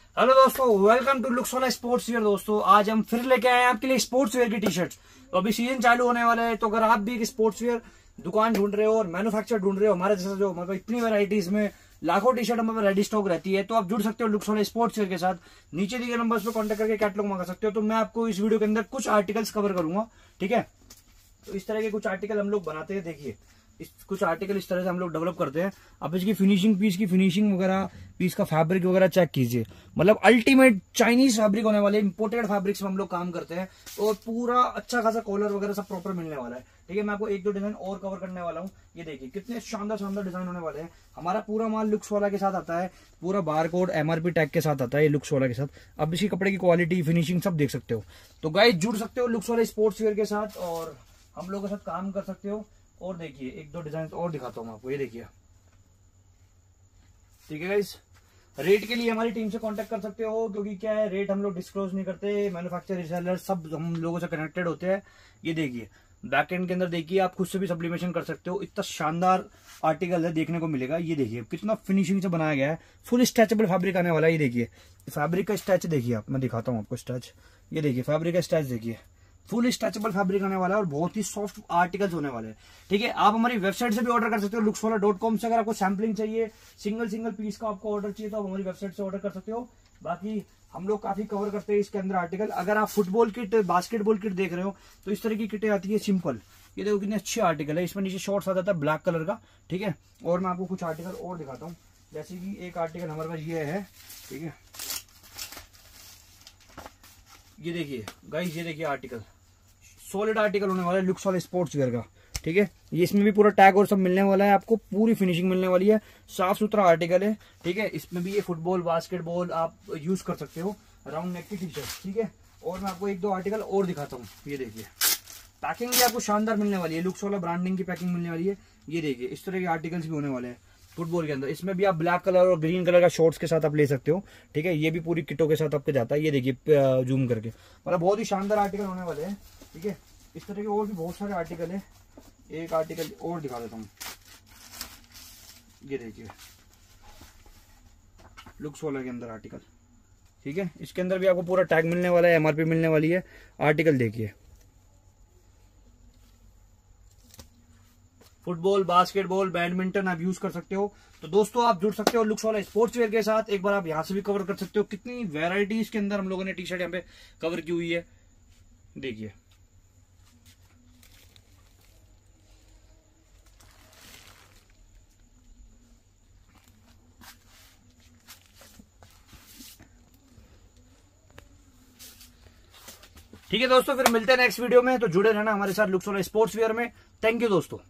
Hello दोस्तों, welcome to looks वाला sportswear. दोस्तों आज हम फिर लेके आए हैं आपके लिए स्पोर्ट्स वेयर की टी शर्ट्स। तो अभी सीजन चालू होने वाला है, तो अगर आप भी एक स्पोर्ट्स वेयर दुकान ढूंढ रहे हो और मैन्युफैक्चर ढूंढ रहे हो हमारे जैसा, जो मतलब इतनी वैरायटीज में लाखों टी शर्ट हमारे रेडी स्टॉक रहती है, तो आप जुड़ सकते हो लुक्स वाले स्पोर्ट्स वेयर के साथ। नीचे दिए नंबर्स पर कॉन्टेक्ट करके कैटलॉग मंगा सकते हो। तो मैं आपको इस वीडियो के अंदर कुछ आर्टिकल्स कवर करूंगा, ठीक है। तो इस तरह के कुछ आर्टिकल हम लोग बनाते हैं। देखिए कुछ आर्टिकल इस तरह से हम लोग डेवलप करते हैं। अब इसकी फिनिशिंग, पीस की फिनिशिंग वगैरह, पीस का फैब्रिक वगैरह चेक कीजिए। मतलब अल्टीमेट चाइनीज फैब्रिक होने वाले, इंपोर्टेड फैब्रिक्स में हम लोग काम करते हैं। और पूरा अच्छा खासा कॉलर वगैरह सब प्रॉपर मिलने वाला है, ठीक है। मैं आपको एक दो डिजाइन और कवर करने वाला हूँ। ये देखिए कितने शानदार शानदार डिजाइन होने वाले हैं। हमारा पूरा माल लुक्स वाला के साथ आता है, पूरा बारकोड एमआरपी टैग के साथ आता है ये लुक्स वाला के साथ। अब इसकी कपड़े की क्वालिटी, फिनिशिंग सब देख सकते हो। तो गाइस जुड़ सकते हो लुक्स वाले स्पोर्ट्स वेयर के साथ और हम लोगों के साथ काम कर सकते हो। और देखिए एक दो डिजाइन और दिखाता हूँ आपको, ये देखिए, ठीक है गाइस। रेट के लिए हमारी टीम से कांटेक्ट कर सकते हो, क्योंकि क्या है, रेट हम लोग डिस्क्लोज नहीं करते। मैन्युफैक्चर, रिसेलर सब हम लोगों से कनेक्टेड होते हैं। ये देखिए बैक एंड के अंदर देखिए, आप खुद से भी सब्लिमेशन कर सकते हो। इतना शानदार आर्टिकल है, देखने को मिलेगा। ये देखिए कितना फिनिशिंग से बनाया गया है। फुल स्ट्रेचेबल फैब्रिक आने वाला है। ये देखिए फैब्रिक का स्ट्रेच देखिए आप, मैं दिखाता हूँ आपको स्ट्रेच। ये देखिए फैब्रिक का स्ट्रेच देखिए, फुल स्ट्रेचेबल फैब्रिक आने वाला है और बहुत ही सॉफ्ट आर्टिकल्स होने वाले हैं, ठीक है। आप हमारी वेबसाइट से भी ऑर्डर कर सकते हो, luxwala.com से। अगर आपको सैम्पलिंग चाहिए, सिंगल पीस का आपको ऑर्डर चाहिए, तो आप हमारी वेबसाइट से ऑर्डर कर सकते हो। बाकी हम लोग काफी कवर करते हैं इसके अंदर आर्टिकल। अगर आप फुटबॉल किट, बास्केटबॉल किट देख रहे हो, तो इस तरह की किटें आती है सिंपल। ये देखो कितने अच्छे आर्टिकल है। इसमें नीचे शॉर्ट्स आ जाता है ब्लैक कलर का, ठीक है। और मैं आपको कुछ आर्टिकल और दिखाता हूँ। जैसे कि एक आर्टिकल हमारे पास ये है, ठीक है। ये देखिए गाइस, ये देखिए आर्टिकल सॉलिड आर्टिकल होने वाला है लुक्स वाले स्पोर्ट्स वेयर का, ठीक है। ये इसमें भी पूरा टैग और सब मिलने वाला है आपको, पूरी फिनिशिंग मिलने वाली है। साफ सुथरा आर्टिकल है, ठीक है। इसमें भी ये फुटबॉल, बास्केटबॉल आप यूज कर सकते हो, राउंड नेक की टी शर्ट, ठीक है। और मैं आपको एक दो आर्टिकल और दिखाता हूँ। ये देखिए पैकिंग भी आपको शानदार मिलने वाली है, लुक्स वाला ब्रांडिंग की पैकिंग मिलने वाली है। ये देखिए इस तरह के आर्टिकल्स भी होने वाले हैं फुटबॉल के अंदर। इसमें भी आप ब्लैक कलर और ग्रीन कलर का शॉर्ट्स के साथ आप ले सकते हो, ठीक है। ये भी पूरी किटों के साथ आपके जाता है। ये देखिए जूम करके, मतलब बहुत ही शानदार आर्टिकल होने वाले हैं, ठीक है। इस तरह के और भी बहुत सारे आर्टिकल है। एक आर्टिकल और दिखा देता हूँ। ये देखिए लुक्स वाला के अंदर आर्टिकल, ठीक है। इसके अंदर भी आपको पूरा टैग मिलने वाला है, एमआरपी मिलने वाली है। आर्टिकल देखिए, फुटबॉल, बास्केटबॉल, बैडमिंटन आप यूज कर सकते हो। तो दोस्तों आप जुड़ सकते हो लुक्स वाला स्पोर्ट्स वेयर के साथ। एक बार आप यहाँ से भी कवर कर सकते हो। कितनी वेराइटीज के अंदर हम लोगों ने टी शर्ट यहाँ पे कवर की हुई है, देखिए। ठीक है दोस्तों, फिर मिलते हैं नेक्स्ट वीडियो में। तो जुड़े रहना हमारे साथ लुक्स वाला स्पोर्ट्स वेयर में। थैंक यू दोस्तों।